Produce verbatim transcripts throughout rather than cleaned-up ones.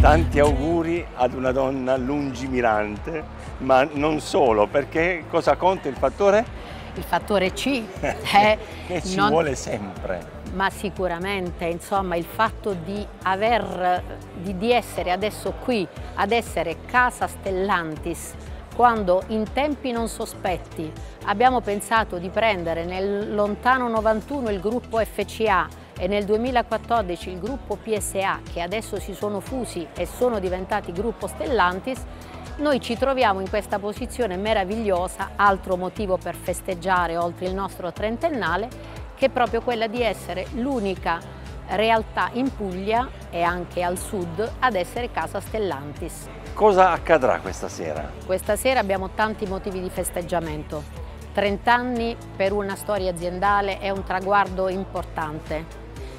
Tanti auguri ad una donna lungimirante, ma non solo, perché cosa conta il fattore? Il fattore C è che ci non... vuole sempre. Ma sicuramente, insomma, il fatto di, aver, di, di essere adesso qui, ad essere Casa Stellantis, quando in tempi non sospetti abbiamo pensato di prendere nel lontano novantuno il gruppo F C A e nel duemilaquattordici il gruppo P S A, che adesso si sono fusi e sono diventati gruppo Stellantis, noi ci troviamo in questa posizione meravigliosa, altro motivo per festeggiare oltre il nostro trentennale, che è proprio quella di essere l'unica realtà in Puglia e anche al sud ad essere Casa Stellantis. Cosa accadrà questa sera? Questa sera abbiamo tanti motivi di festeggiamento. trent'anni per una storia aziendale è un traguardo importante.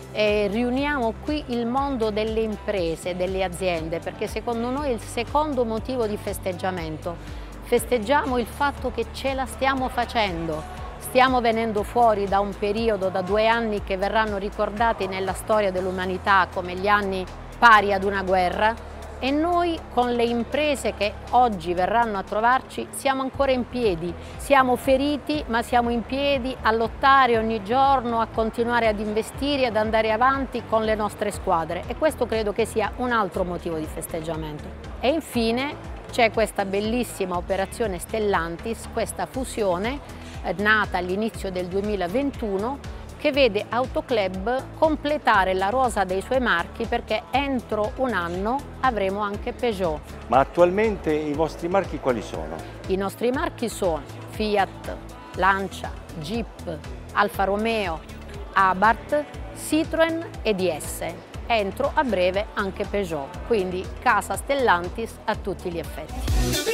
E riuniamo qui il mondo delle imprese, delle aziende, perché secondo noi è il secondo motivo di festeggiamento. Festeggiamo il fatto che ce la stiamo facendo. Stiamo venendo fuori da un periodo, da due anni che verranno ricordati nella storia dell'umanità come gli anni pari ad una guerra, e noi con le imprese che oggi verranno a trovarci siamo ancora in piedi, siamo feriti ma siamo in piedi a lottare ogni giorno, a continuare ad investire, ad andare avanti con le nostre squadre, e questo credo che sia un altro motivo di festeggiamento. E infine c'è questa bellissima operazione Stellantis, questa fusione eh, nata all'inizio del duemilaventuno, che vede Autoclub completare la rosa dei suoi marchi, perché entro un anno avremo anche Peugeot. Ma attualmente i vostri marchi quali sono? I nostri marchi sono Fiat, Lancia, Jeep, Alfa Romeo, Abarth, Citroën e D S. Entro a breve anche Peugeot, quindi Casa Stellantis a tutti gli effetti.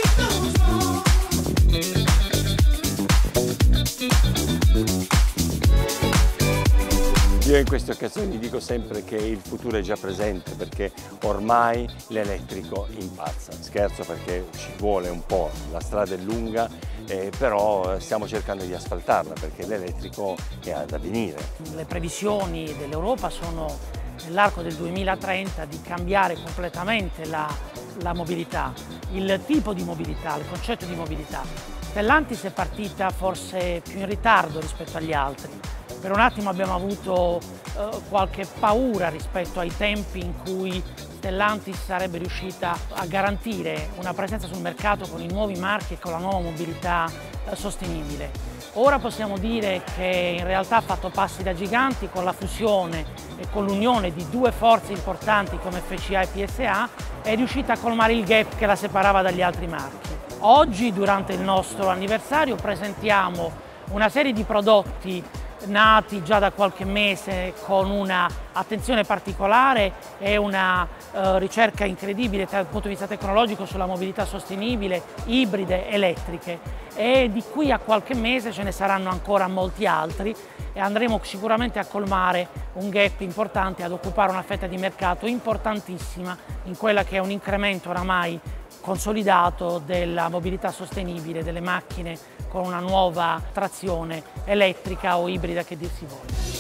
Io in queste occasioni dico sempre che il futuro è già presente, perché ormai l'elettrico impazza. Scherzo, perché ci vuole un po', la strada è lunga, eh, però stiamo cercando di asfaltarla perché l'elettrico è da venire. Le previsioni dell'Europa sono nell'arco del duemilatrenta di cambiare completamente la, la mobilità, il tipo di mobilità, il concetto di mobilità. Stellantis è partita forse più in ritardo rispetto agli altri. Per un attimo abbiamo avuto eh, qualche paura rispetto ai tempi in cui Stellantis sarebbe riuscita a garantire una presenza sul mercato con i nuovi marchi e con la nuova mobilità eh, sostenibile. Ora possiamo dire che in realtà ha fatto passi da giganti con la fusione e con l'unione di due forze importanti come F C A e P S A, è riuscita a colmare il gap che la separava dagli altri marchi. Oggi, durante il nostro anniversario, presentiamo una serie di prodotti nati già da qualche mese con una attenzione particolare e una eh, ricerca incredibile dal punto di vista tecnologico sulla mobilità sostenibile, ibride, elettriche, e di qui a qualche mese ce ne saranno ancora molti altri e andremo sicuramente a colmare un gap importante, ad occupare una fetta di mercato importantissima in quella che è un incremento oramai consolidato della mobilità sostenibile, delle macchine con una nuova trazione elettrica o ibrida che dir si voglia.